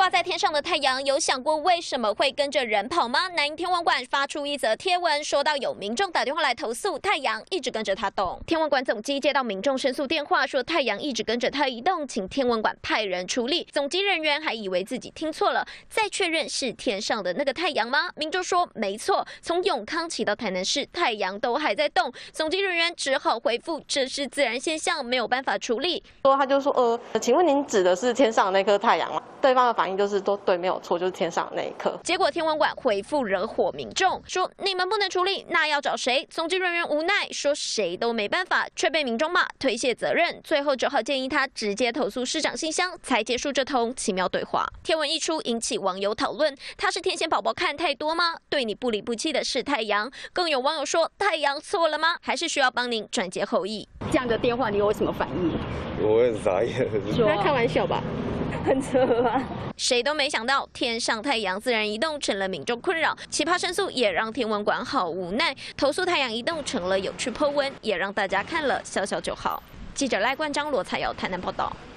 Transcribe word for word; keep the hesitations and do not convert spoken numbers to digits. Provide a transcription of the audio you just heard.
挂在天上的太阳，有想过为什么会跟着人跑吗？南营天文馆发出一则贴文，说到有民众打电话来投诉太阳一直跟着他动。天文馆总机接到民众申诉电话，说太阳一直跟着他移动，请天文馆派人处理。总机人员还以为自己听错了，再确认是天上的那个太阳吗？民众说没错，从永康起到台南市，太阳都还在动。总机人员只好回复这是自然现象，没有办法处理。 说他就说呃，请问您指的是天上的那颗太阳吗？对方的反应就是都对，没有错，就是天上的那一颗。 结果天文馆回复惹火民众，说你们不能处理，那要找谁？总机人员无奈说谁都没办法，却被民众骂推卸责任，最后只好建议他直接投诉市长信箱，才结束这通奇妙对话。贴文一出，引起网友讨论，他是天线宝宝看太多吗？对你不离不弃的是太阳。更有网友说，太阳错了吗？还是需要帮您转接后意？ 这样的电话你有什么反应？ 我很傻眼， 在开玩笑吧？ 很扯啊！ 谁都没想到，天上太阳自然移动成了民众困扰。奇葩申诉也让天文馆好无奈，投诉太阳移动成了有趣po文，也让大家看了笑笑就好。记者赖冠章、罗彩瑶台南报道。